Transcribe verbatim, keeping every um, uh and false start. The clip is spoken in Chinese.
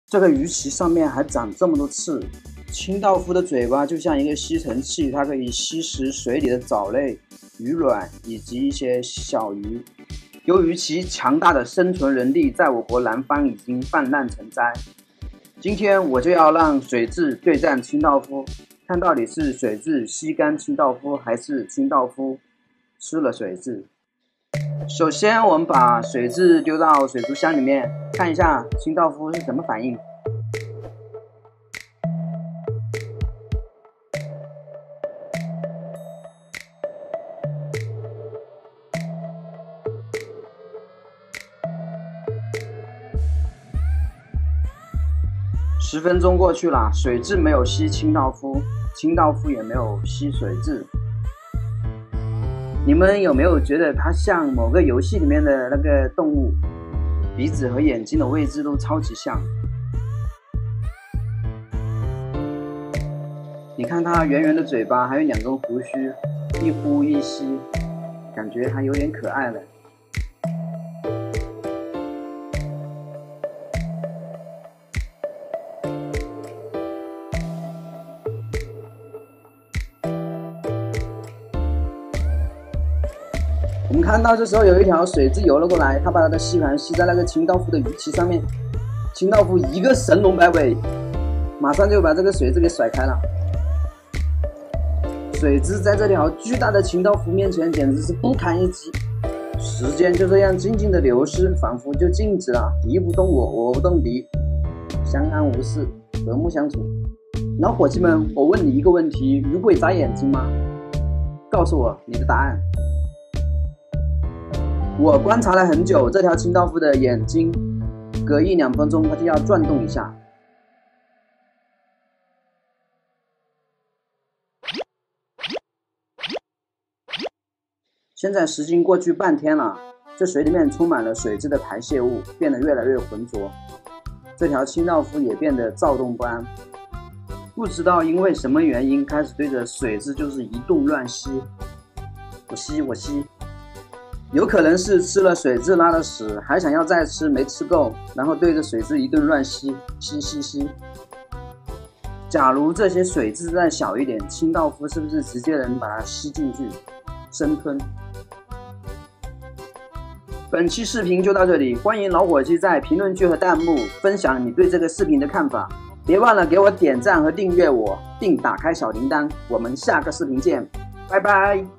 这个鱼鳍上面还长这么多刺。清道夫的嘴巴就像一个吸尘器，它可以吸食水里的藻类、鱼卵以及一些小鱼。由于其强大的生存能力，在我国南方已经泛滥成灾。今天我就要让水蛭对战清道夫，看到底是水蛭吸干清道夫，还是清道夫吃了水蛭。首先，我们把水蛭丢到水族箱里面，看一下清道夫是什么反应。十分钟过去了，水蛭没有吸清道夫，清道夫也没有吸水蛭。你们有没有觉得它像某个游戏里面的那个动物？鼻子和眼睛的位置都超级像。你看它圆圆的嘴巴，还有两根胡须，一呼一吸，感觉还有点可爱了。我们看到这时候有一条水蛭游了过来，它把它的吸盘吸在那个清道夫的鱼鳍上面，清道夫一个神龙摆尾，马上就把这个水蛭给甩开了。水蛭在这条巨大的清道夫面前简直是不堪一击，时间就这样静静的流失，仿佛就静止了，敌不动我，我不动敌，相安无事，和睦相处。老伙计们，我问你一个问题，鱼会眨眼睛吗？告诉我你的答案。我观察了很久，这条清道夫的眼睛隔一两分钟它就要转动一下。现在时间过去半天了，这水里面充满了水蛭的排泄物，变得越来越浑浊。这条清道夫也变得躁动不安，不知道因为什么原因，开始对着水蛭就是一顿乱吸，我吸我吸。有可能是吃了水蛭拉的屎，还想要再吃，没吃够，然后对着水蛭一顿乱吸，吸吸吸。假如这些水蛭再小一点，清道夫是不是直接能把它吸进去，生吞？本期视频就到这里，欢迎老伙计在评论区和弹幕分享你对这个视频的看法，别忘了给我点赞和订阅我，并打开小铃铛。我们下个视频见，拜拜。